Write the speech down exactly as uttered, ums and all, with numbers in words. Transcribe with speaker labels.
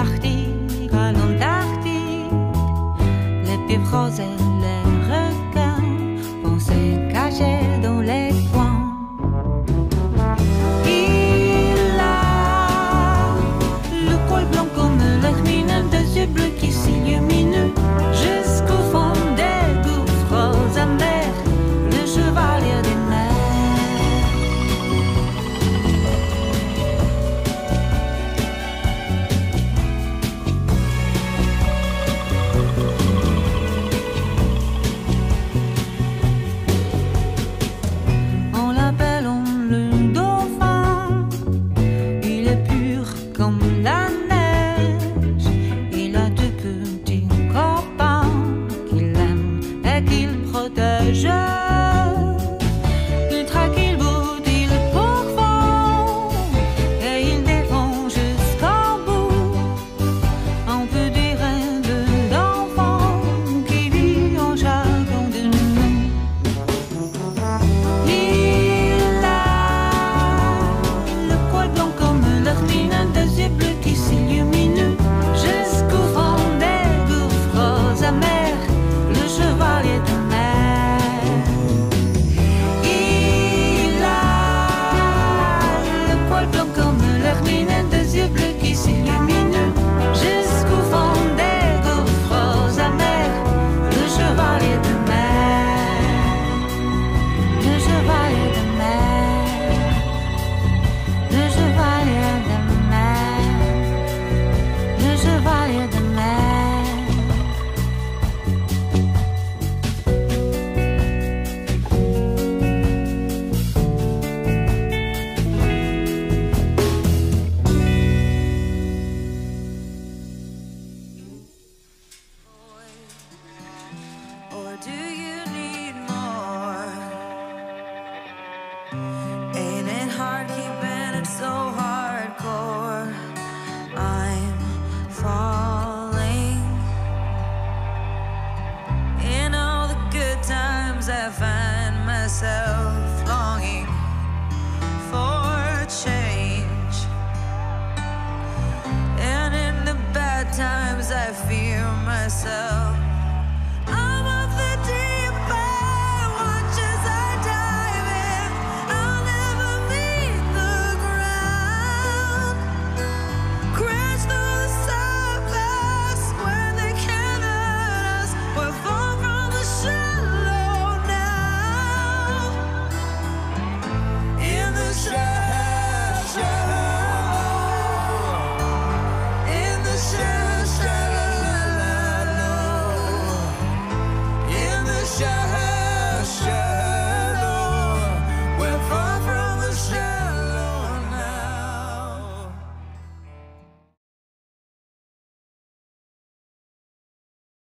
Speaker 1: l'Arctique à l'Antarctique, les pieuvres roses et les requins vont se cacher dans les coins. Il a le poil blanc comme l'hermine, des yeux bleus qui s'illuminent jusqu'au fond des gouffres amers, le chevalier des mers. On l'appelle on le dauphin, il est pur comme la neige, il a deux petits copains qu'il aime et qu'il protège. Il traque, il boude, il pourfend et il défend jusqu'au bout. On peut dire rêve d'enfant qui vit en chacun de nous. Il a le poil blanc comme l'hermine, des yeux bleus qui s'illuminent jusqu'au fond des gouffres amers, le chevalier de mer. Il a le poil blanc comme l'hermine, des yeux bleus qui s'illuminent jusqu'au fond des gouffres amers, le chevalier de mer, le chevalier de mer, le chevalier de mer, le chevalier de mer.
Speaker 2: Or do you need more? Ain't it hard keeping it so hardcore? I'm falling. In all the good times I find myself longing for change, and in the bad times I fear myself.